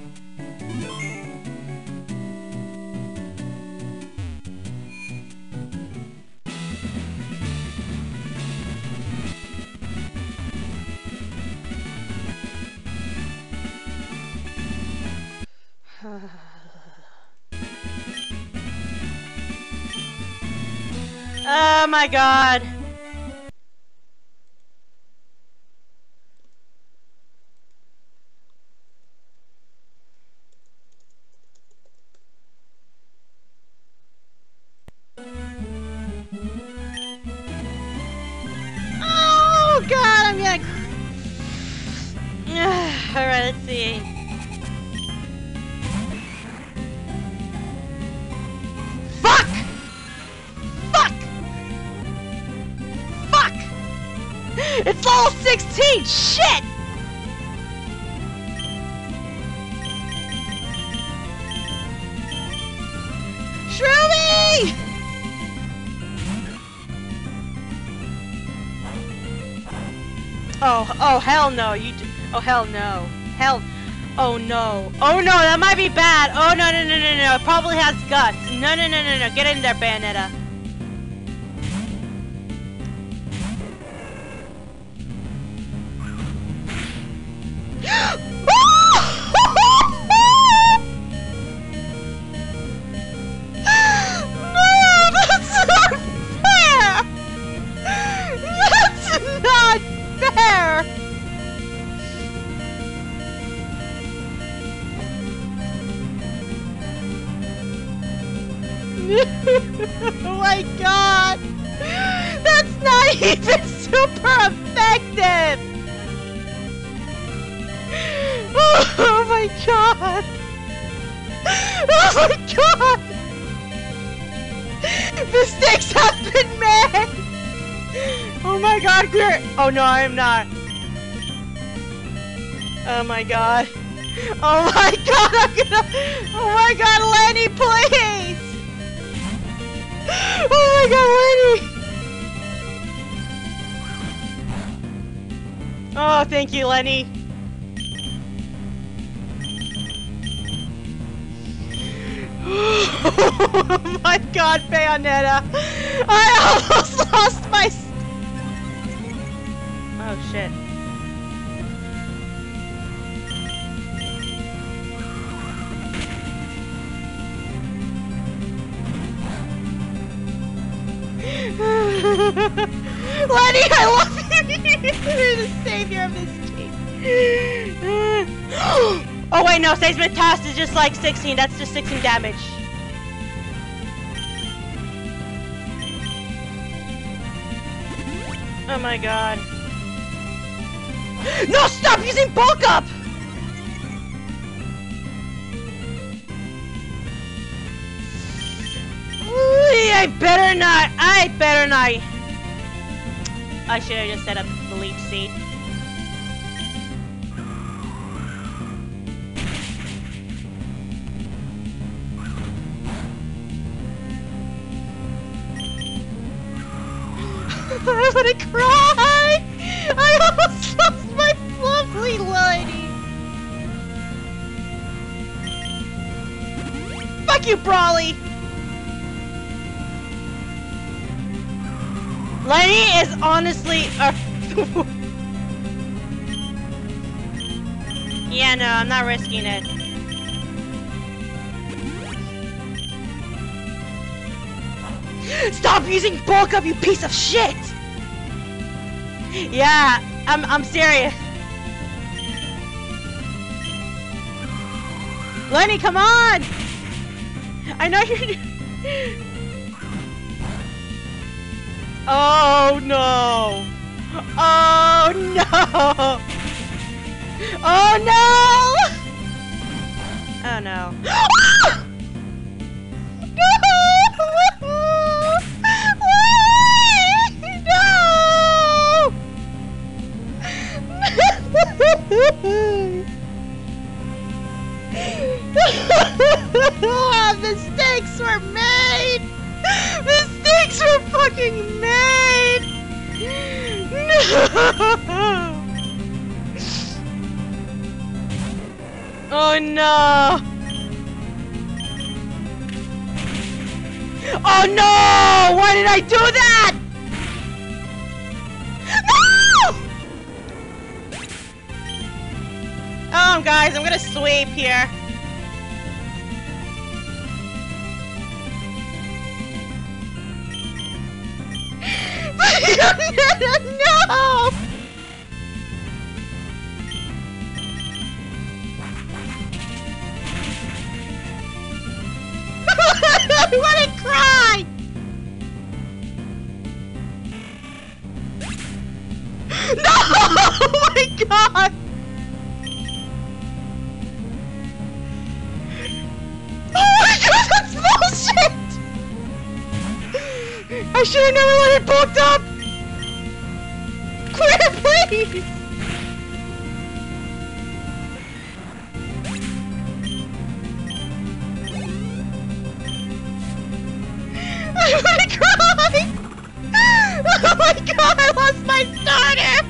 Oh my god. Oh god, I'm gonna... Alright, let's see. Fuck! Fuck! Fuck! It's level 16! Shit! Shroomy! Oh hell no, oh hell no. Hell, oh no. Oh no, that might be bad. Oh no, it probably has guts. No, get in there, Bayonetta. Oh my god! That's not even super effective! Oh my god! Oh my god! Mistakes have been made! Oh my god, clear! Oh no, I am not. Oh my god. Oh my god, I'm gonna... Oh my god, Lenny, please! Oh my god, Lenny! Oh, thank you, Lenny. Oh my god, Bayonetta! I almost lost my... Oh shit. Lenny, I love you! You're the savior of this team. Oh wait, no, Seismic Toss is just like 16. That's just 16 damage. Oh my god. No, stop using bulk up! I better not. I should have just set up the leech seed. I'm gonna cry! I almost lost my lovely lady! Fuck you, Brawly! Lenny is honestly a... Yeah, no, I'm not risking it. Stop using bulk up, you piece of shit! Yeah, I'm serious. Lenny, come on! I know you're... Oh no! Oh no! Oh no! Oh no. No! Mistakes were made! Mistakes were fucking made! No! Oh no! Oh no! Why did I do that? No! Guys, I'm gonna sweep here. No! I wanna cry! No! Oh my god! Oh my god, that's bullshit! I should have never let it booked up! Clear, please! I wanna cry! Oh my god, I lost my starter!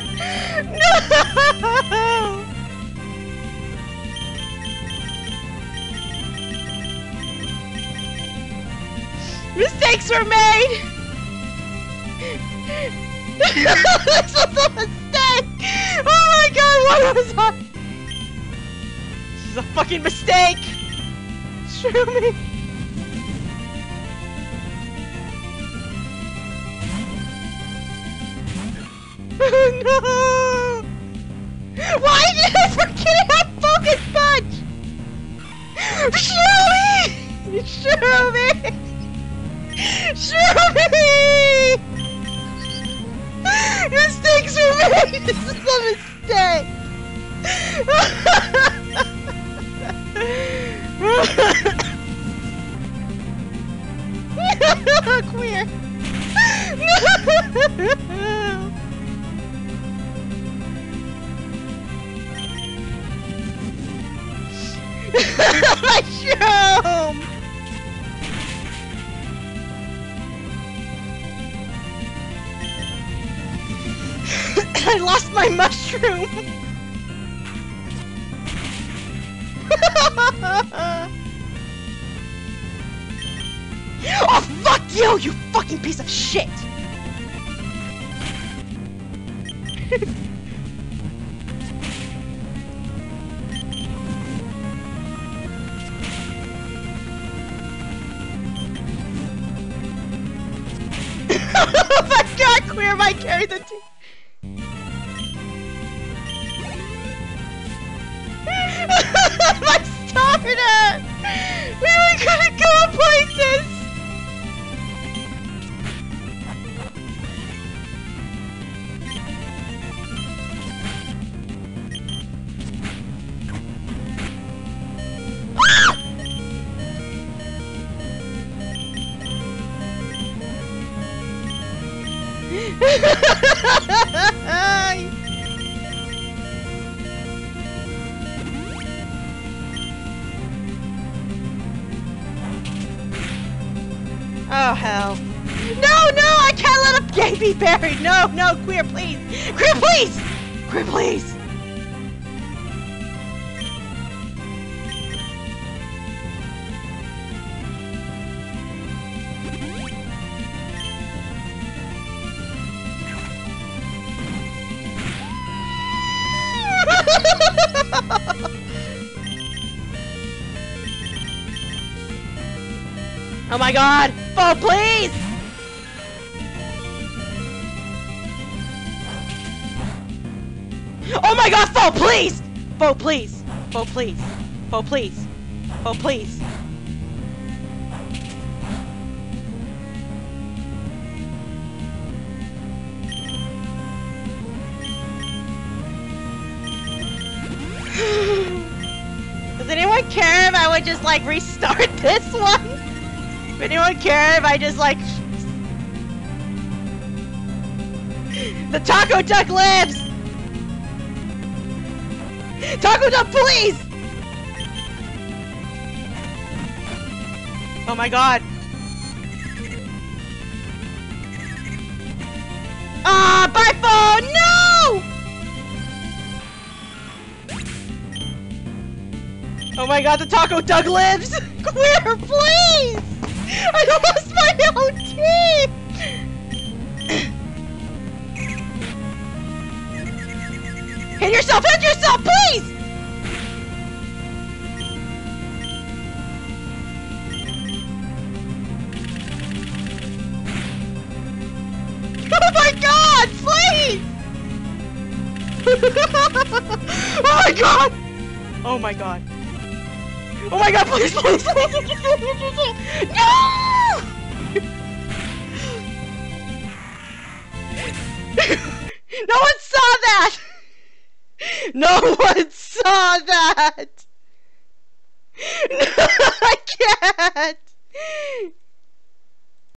No! Mistakes were made! This was a mistake! Oh my god, what was I? This is a fucking mistake! Screw me! Oh no! Why did I forget about focus punch? Show me! Show me! Show me! Mistakes were made! This is a mistake! Queer! No! Mushroom! I lost my mushroom! Oh, fuck you, you fucking piece of shit! Oh my god, Queer might carry the team! My starter! We were gonna go places! Oh hell. No, I can't let a game be buried! No, Queer, please! Queer, please! Queer, please! Oh my god! Fall, please! Oh my god, fall, please! Fall, please! Fall, please! Fall, please! Fall, please! Does anyone care if I would just like restart this one? Does anyone care if I just like... The Taco Duck lives! Taco Duck, please! Oh my god. Ah, by phone! No! Oh my god, the Taco Doug lives! Queer, please! I lost my own team! Hit yourself, please! Oh my god, please! Oh my god! Oh my god. Oh my god, please, please, please! No! No one saw that! No one saw that!